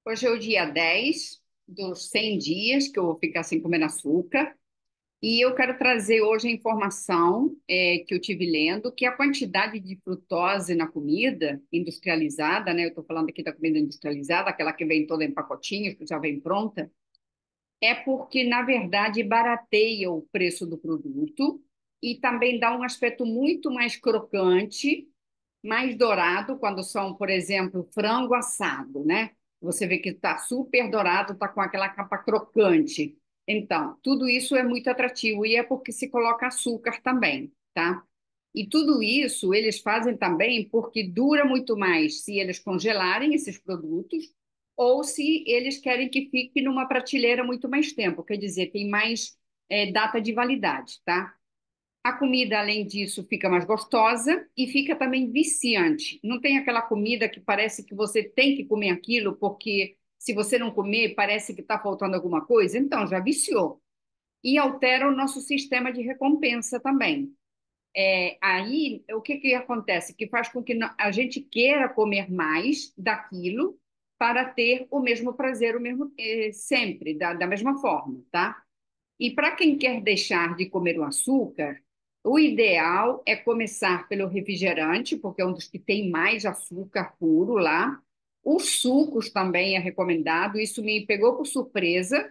Hoje é o dia 10 dos 100 dias que eu vou ficar sem comer açúcar. E eu quero trazer hoje a informação que eu tive lendo, que a quantidade de frutose na comida industrializada, né? Eu estou falando aqui da comida industrializada, aquela que vem toda em pacotinhos, que já vem pronta, é porque, na verdade, barateia o preço do produto e também dá um aspecto muito mais crocante, mais dourado, quando são, por exemplo, frango assado, né? Você vê que está super dourado, está com aquela capa crocante. Então, tudo isso é muito atrativo e é porque se coloca açúcar também, tá? E tudo isso eles fazem também porque dura muito mais se eles congelarem esses produtos ou se eles querem que fique numa prateleira muito mais tempo, quer dizer, tem mais data de validade, tá? A comida, além disso, fica mais gostosa e fica também viciante. Não tem aquela comida que parece que você tem que comer aquilo, porque se você não comer, parece que está faltando alguma coisa. Então, já viciou. E altera o nosso sistema de recompensa também. Aí, o que que acontece? Que faz com que a gente queira comer mais daquilo para ter o mesmo prazer, o mesmo, sempre, da mesma forma, tá? E para quem quer deixar de comer o açúcar, o ideal é começar pelo refrigerante, porque é um dos que tem mais açúcar puro lá. Os sucos também é recomendado. Isso me pegou por surpresa.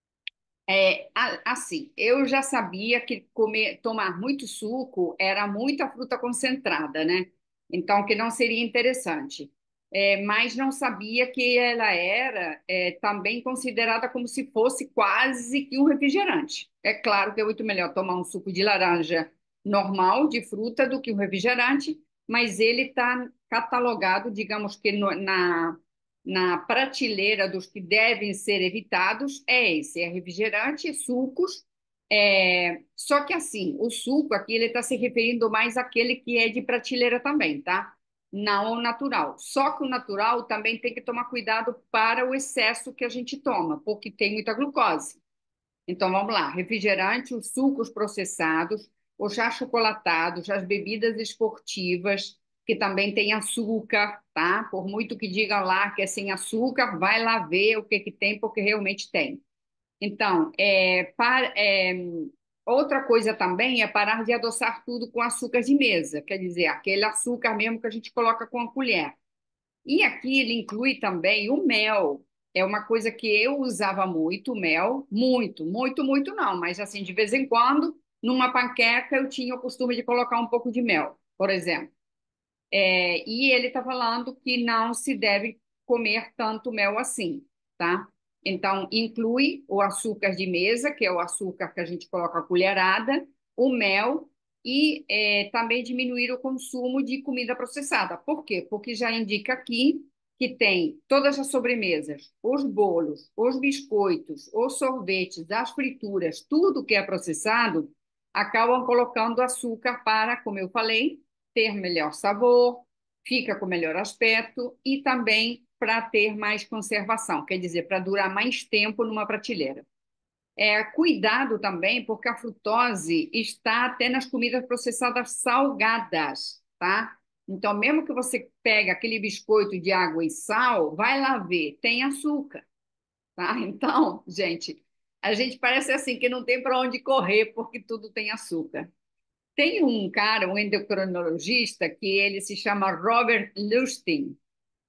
Assim, eu já sabia que tomar muito suco era muita fruta concentrada, né? Então, que não seria interessante. Mas não sabia que ela era também considerada como se fosse quase que um refrigerante. É claro que é muito melhor tomar um suco de laranja normal, de fruta, do que um refrigerante, mas ele está catalogado, digamos que na prateleira dos que devem ser evitados é esse, é refrigerante, sucos. Só que assim, o suco aqui ele está se referindo mais àquele que é de prateleira também, tá? Não o natural. Só que o natural também tem que tomar cuidado para o excesso que a gente toma, porque tem muita glucose. Então vamos lá: refrigerante, os sucos processados, os achocolatados, as bebidas esportivas, que também tem açúcar, tá? Por muito que digam lá que é sem açúcar, vai lá ver o que que tem, porque realmente tem. Então, outra coisa também é parar de adoçar tudo com açúcar de mesa, quer dizer, aquele açúcar mesmo que a gente coloca com a colher. E aqui ele inclui também o mel. É uma coisa que eu usava muito, o mel, muito, muito, muito não, mas assim, de vez em quando, numa panqueca eu tinha o costume de colocar um pouco de mel, por exemplo. E ele está falando que não se deve comer tanto mel assim, tá? Então, inclui o açúcar de mesa, que é o açúcar que a gente coloca a colherada, o mel e também diminuir o consumo de comida processada. Por quê? Porque já indica aqui que tem todas as sobremesas, os bolos, os biscoitos, os sorvetes, as frituras, tudo que é processado, acabam colocando açúcar para, como eu falei, ter melhor sabor, fica com melhor aspecto e também para ter mais conservação, quer dizer, para durar mais tempo numa prateleira. Cuidado também, porque a frutose está até nas comidas processadas salgadas, tá? Então, mesmo que você pegue aquele biscoito de água e sal, vai lá ver, tem açúcar, tá? Então, gente, a gente parece assim que não tem para onde correr porque tudo tem açúcar. Tem um cara, um endocrinologista, que ele se chama Robert Lustig.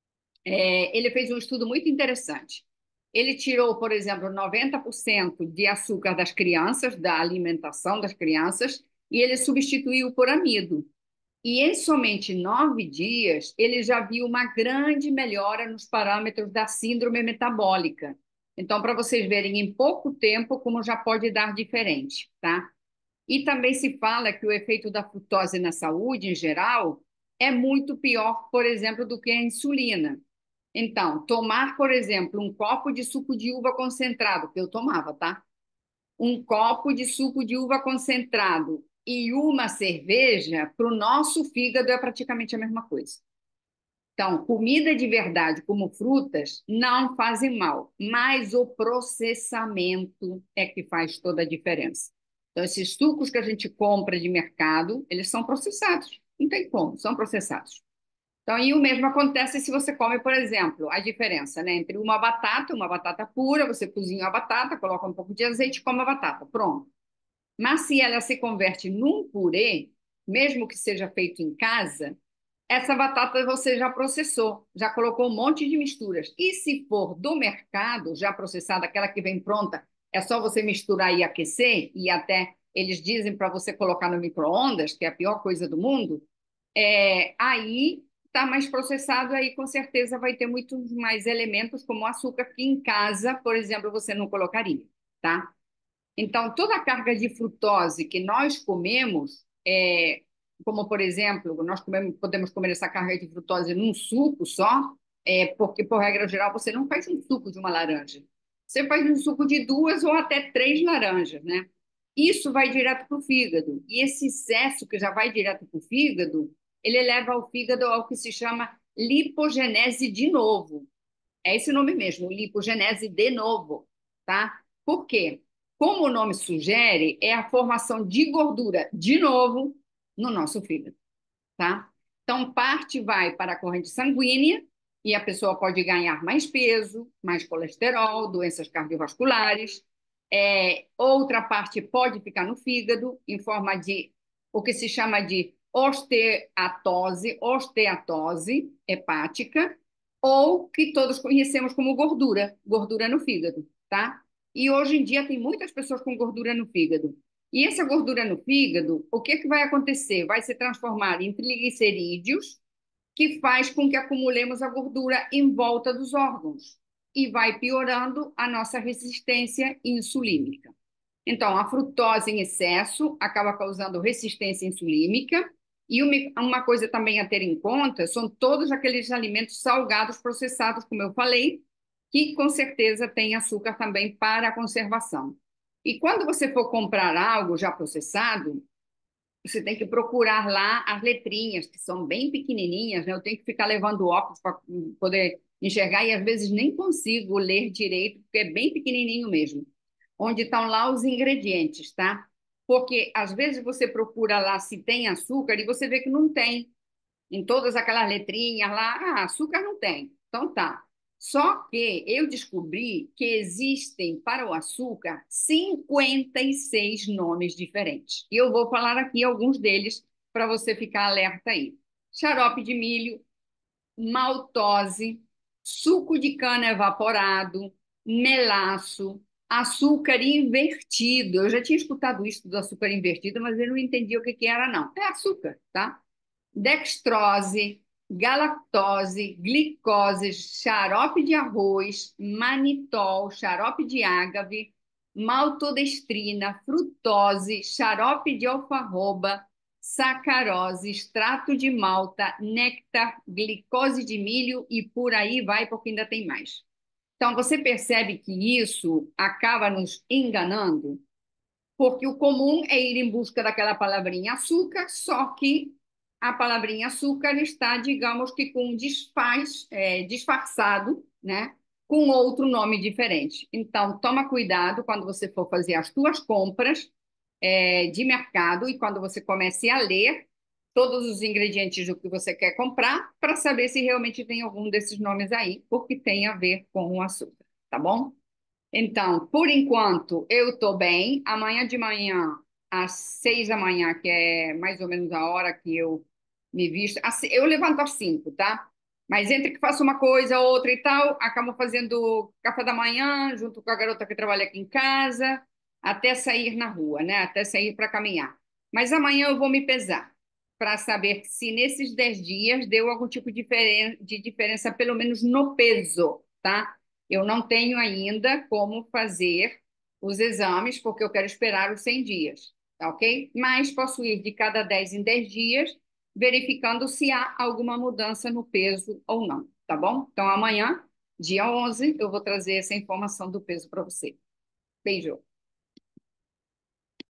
Ele fez um estudo muito interessante. Ele tirou, por exemplo, 90% de açúcar das crianças, da alimentação das crianças, e ele substituiu por amido. E em somente 9 dias, ele já viu uma grande melhora nos parâmetros da síndrome metabólica. Então, para vocês verem em pouco tempo como já pode dar diferente, tá? E também se fala que o efeito da frutose na saúde, em geral, é muito pior, por exemplo, do que a insulina. Então, tomar, por exemplo, um copo de suco de uva concentrado, que eu tomava, tá? Um copo de suco de uva concentrado e uma cerveja, para o nosso fígado é praticamente a mesma coisa. Então, comida de verdade, como frutas, não fazem mal, mas o processamento é que faz toda a diferença. Então, esses sucos que a gente compra de mercado, eles são processados. Não tem como, são processados. Então, e o mesmo acontece se você come, por exemplo, a diferença, né, entre uma batata pura, você cozinha a batata, coloca um pouco de azeite e come a batata, pronto. Mas se ela se converte num purê, mesmo que seja feito em casa, essa batata você já processou, já colocou um monte de misturas. E se for do mercado, já processada, aquela que vem pronta, é só você misturar e aquecer, e até eles dizem para você colocar no micro-ondas, que é a pior coisa do mundo, aí está mais processado, aí com certeza vai ter muitos mais elementos, como açúcar, que em casa, por exemplo, você não colocaria, tá? Então, toda a carga de frutose que nós comemos, como por exemplo, podemos comer essa carga de frutose num suco só, porque, por regra geral, você não faz um suco de uma laranja. Você faz um suco de duas ou até três laranjas, né? Isso vai direto para o fígado. E esse excesso que já vai direto para o fígado, ele leva ao fígado ao que se chama lipogenese de novo. É esse nome mesmo, lipogenese de novo, tá? Por quê? Como o nome sugere, é a formação de gordura de novo no nosso fígado, tá? Então, parte vai para a corrente sanguínea e a pessoa pode ganhar mais peso, mais colesterol, doenças cardiovasculares. Outra parte pode ficar no fígado, em forma de o que se chama de osteatose hepática, ou que todos conhecemos como gordura, gordura no fígado, tá? E hoje em dia tem muitas pessoas com gordura no fígado. E essa gordura no fígado, o que que vai acontecer? Vai se transformar em triglicerídeos, que faz com que acumulemos a gordura em volta dos órgãos e vai piorando a nossa resistência insulínica. Então, a frutose em excesso acaba causando resistência insulínica. E uma coisa também a ter em conta são todos aqueles alimentos salgados processados, como eu falei, que com certeza têm açúcar também para a conservação. E quando você for comprar algo já processado, você tem que procurar lá as letrinhas, que são bem pequenininhas, né? Eu tenho que ficar levando óculos para poder enxergar e às vezes nem consigo ler direito, porque é bem pequenininho mesmo. Onde estão lá os ingredientes, tá? Porque às vezes você procura lá se tem açúcar e você vê que não tem em todas aquelas letrinhas lá, açúcar não tem. Então tá. Só que eu descobri que existem para o açúcar 56 nomes diferentes. E eu vou falar aqui alguns deles para você ficar alerta aí. Xarope de milho, maltose, suco de cana evaporado, melaço, açúcar invertido. Eu já tinha escutado isso do açúcar invertido, mas eu não entendia o que que era, não. É açúcar, tá? Dextrose, galactose, glicose, xarope de arroz, manitol, xarope de ágave, maltodestrina, frutose, xarope de alfarroba, sacarose, extrato de malta, néctar, glicose de milho e por aí vai, porque ainda tem mais. Então, você percebe que isso acaba nos enganando, porque o comum é ir em busca daquela palavrinha açúcar, só que a palavrinha açúcar está, digamos que com um disfarçado, né? Com outro nome diferente. Então, toma cuidado quando você for fazer as suas compras de mercado e quando você comece a ler todos os ingredientes do que você quer comprar para saber se realmente tem algum desses nomes aí, porque tem a ver com o açúcar, tá bom? Então, por enquanto, eu estou bem. Amanhã de manhã, às 6 da manhã, que é mais ou menos a hora que eu me visto, eu levanto às 5, tá? Mas entre que faço uma coisa, outra e tal, acabo fazendo café da manhã, junto com a garota que trabalha aqui em casa, até sair na rua, né? Até sair para caminhar. Mas amanhã eu vou me pesar para saber se nesses 10 dias deu algum tipo de diferença, pelo menos no peso, tá? Eu não tenho ainda como fazer os exames, porque eu quero esperar os 100 dias, tá ok? Mas posso ir de cada 10 em 10 dias, verificando se há alguma mudança no peso ou não, tá bom? Então, amanhã, dia 11, eu vou trazer essa informação do peso para você. Beijo.